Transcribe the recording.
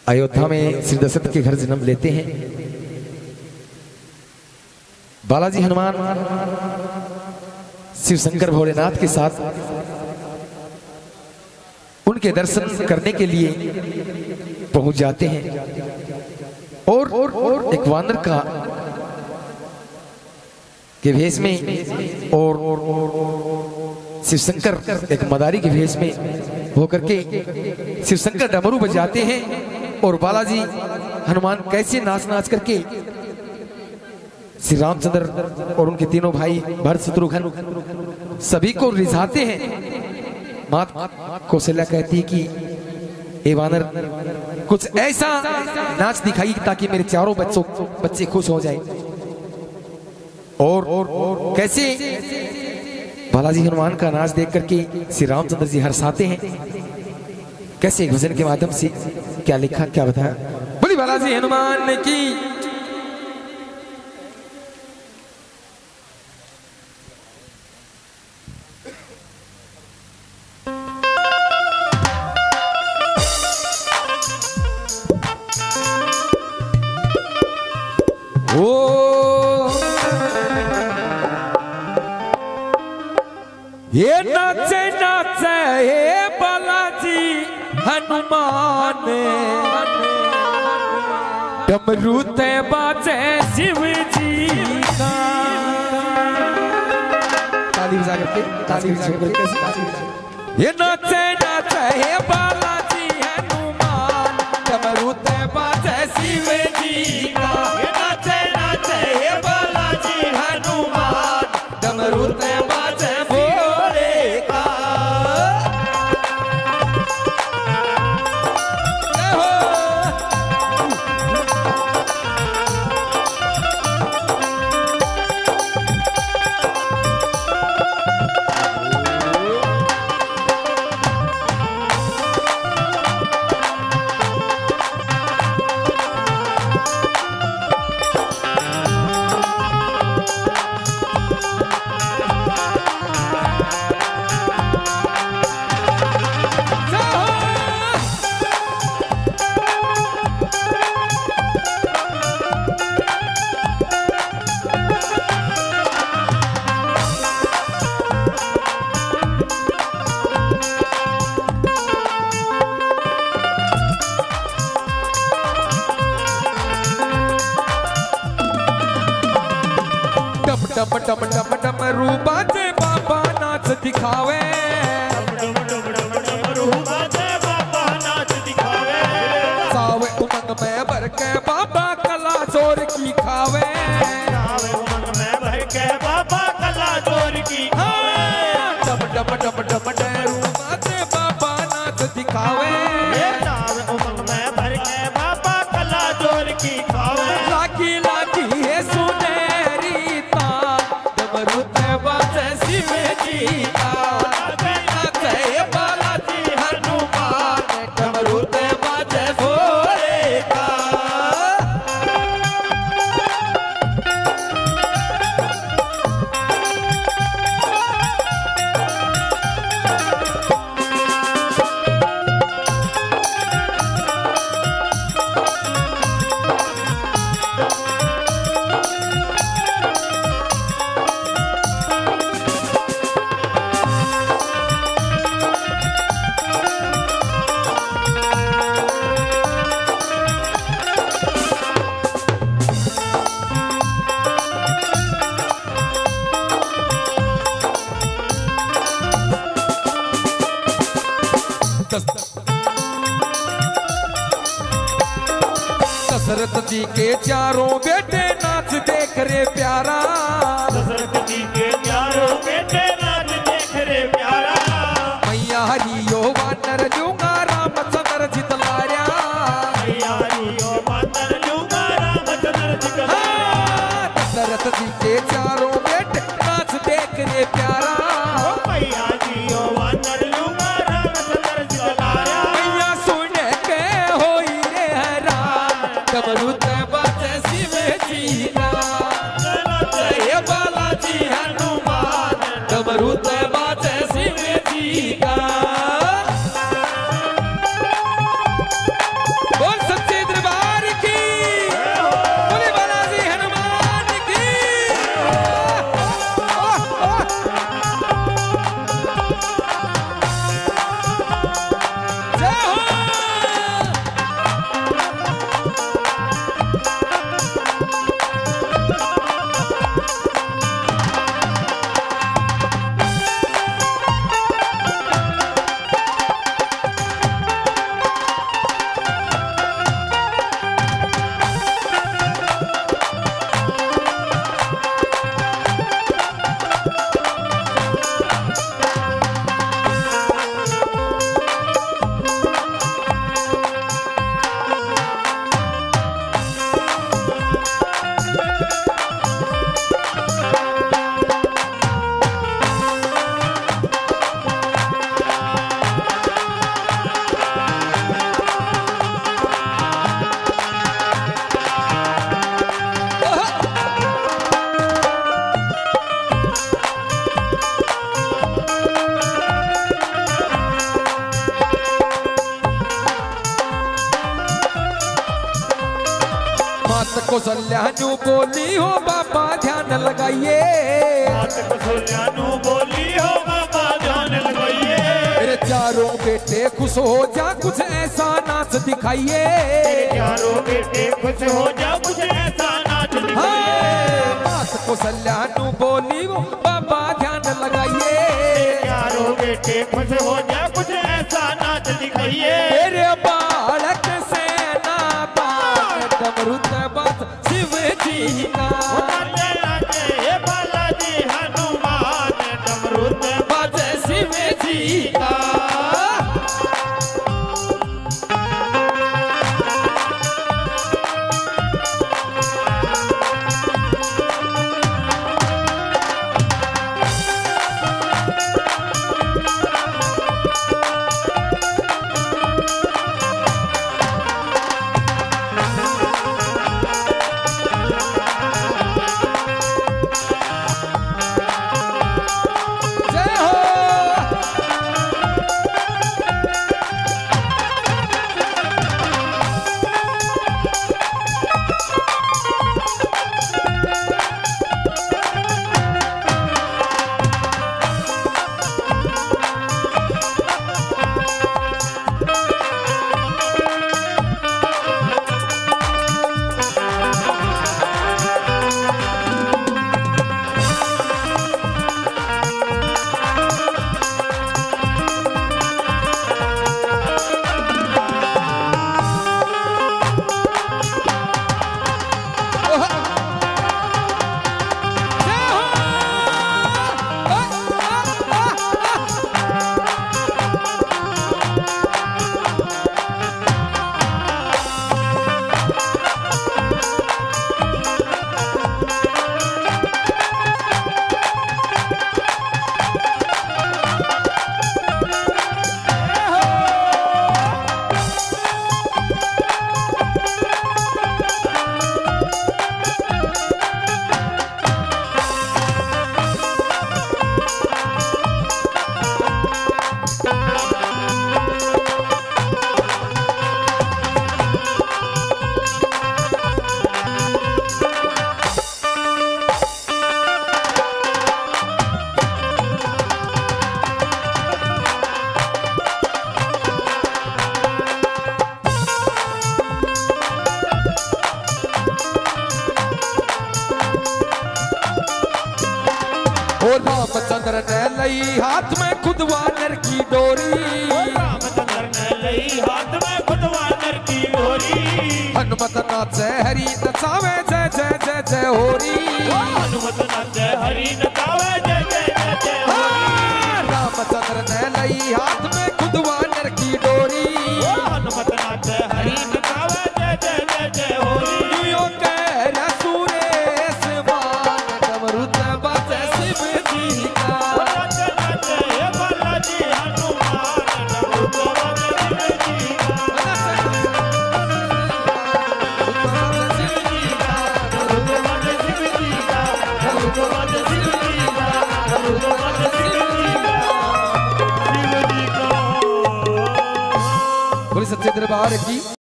अयोध्या में श्री दशरथ के घर जन्म लेते हैं। बालाजी हनुमान शिव शंकर भोलेनाथ के साथ उनके दर्शन करने के लिए पहुंच जाते हैं और एक वानर का के भेष में और शिव शंकर एक मदारी के भेष में होकर के शिव शंकर डमरू बजाते हैं और बालाजी हनुमान कैसे नाच नाच करके श्री रामचंद्र और उनके तीनों भाई भरत शत्रुघ्न सभी को रिझाते हैं। मात कौशल्या कहती है कि ए वानर कुछ ऐसा नाच दिखाई ताकि मेरे चारों बच्चे खुश हो जाए। और कैसे बालाजी हनुमान का नाच देख करके श्री रामचंद्र जी हर्षाते हैं। कैसे एक भजन के माध्यम से क्या लिखा क्या बताया। बोली बालाजी हनुमान की। ये नाचे नाचे हे बालाजी हनुमान डमरू ते बाजे शिव जी का। ताली बजा करके ताली बजा करके ये नाचे नाचे हे बालाजी हनुमान डमरू ते बाजे शिव जी का। ये नाचे नाचे हे बालाजी हनुमान डमरू ते बाजे डम डम डम डम रूबाजे बाबा नाच दिखावे। डम डम डम डम रूबाजे बाबा नाच दिखावे। सावे उमंग में भर के बाबा कला जोर की खावे। सावे उमंग में भर के बाबा कला जोर की खावे। डम डम डम डम डम रूबाजे बाबा नाच दिखावे। सावे उमंग में भर के बाबा कला जोर की खावे। लागी लागी है सुनेरी शिव जी का। बालाजी हनुमान डमरू ते बाजे भोले का। दशरथ जी के चारों बेटे नाच देख रे प्यारा। दशरथ जी के चारों बेटे नाच देख रे प्यारा। मैया हरियो वानर जूंगा रामचंद्र जितलाया। मैया हरियो वानर जूंगा रामचंद्र जितलाया। दशरथ जी के चारों बेटे नाच देख रे प्यारा। मैया हरियो वानर जूंगा रामचंद्र जितलाया। मैया सुन के होई रे हैरान डमरू ते बाजे शिव जी का। बालाजी हनुमान डमरू मात कौशल्या न्यू बोली हो बाबा ध्यान लगाइए, मात कौशल्या न्यू बोली हो बाबा ध्यान लगाइए। मेरे चारों बेटे खुश हो जा कुछ ऐसा नाच दिखाइए, मेरे चारों बेटे खुश हो जा कुछ ऐसा नाच दिखाइए। मात कौशल्या न्यू बोली हो बाबा ध्यान लगाइए, चारों बेटे खुश हो जा कुछ ऐसा नाच दिखाइए। मेरे बालक सेना पान डमरू बात शिव जी का, ये बालाजी हनुमान डमरू बात शिव जी का। और रामचंद्र ने लई हाथ में खुद वानर की डोरी, रामचंद्र ने लई हाथ में खुद वानर की डोरी। हनुमत नाचे हरि नचावे जय जय जय जय होरी, हनुमत नाचे हरि नचावे जय जय जय जय होरी। रामचंद्र ने लई हाथ में खुद वानर की डोरी, हनुमत नाचे हरि नचावे जय जय जय जय होरी। यूं कह रहा सुरेश बाण डमरू बात शिव जी का, ये बालाजी हनुमान डमरू बात शिव जी का। बोले सच्चे दरबार की।